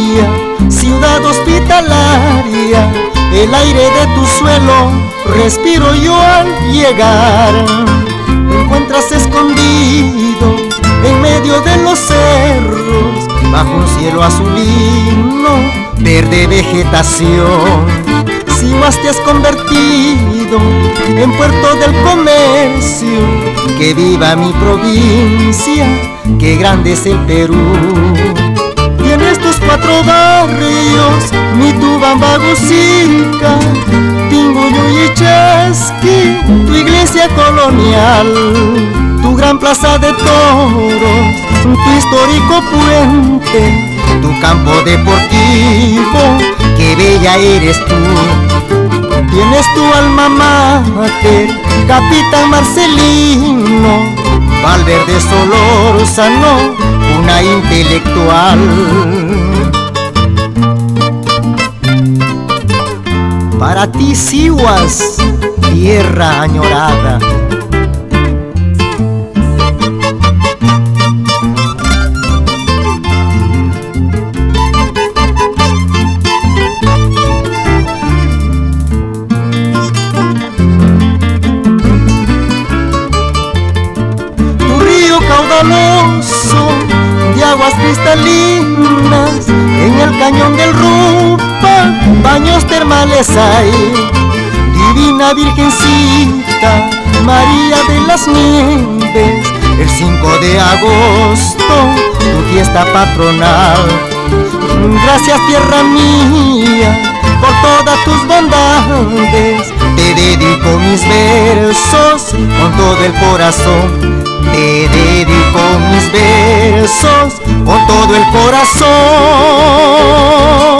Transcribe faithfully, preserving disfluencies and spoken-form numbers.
mía, ciudad hospitalaria, el aire de tu suelo respiro yo al llegar. Me encuentras escondido en medio de los cerros, bajo un cielo azulino, verde vegetación. Si más te has convertido en puerto del comercio, que viva mi provincia, que grande es el Perú. Tienes tus cuatro barrios, Mitubamba, Gusica, Tinguño y Chesqui, tu iglesia colonial, tu gran plaza de toros, tu histórico puente, tu campo deportivo, qué bella eres tú. Tienes tu alma mater, Capitán Marcelino, Valverde Solórzano, una intelectual. Para ti Sihuas, tierra añorada. De aguas cristalinas, en el cañón del Rupa, baños termales hay. Divina Virgencita, María de las Nieves, el cinco de agosto, tu fiesta patronal. Gracias tierra mía, por todas tus bondades, te dedico mis versos con todo el corazón. Te dedico mis versos con todo el corazón.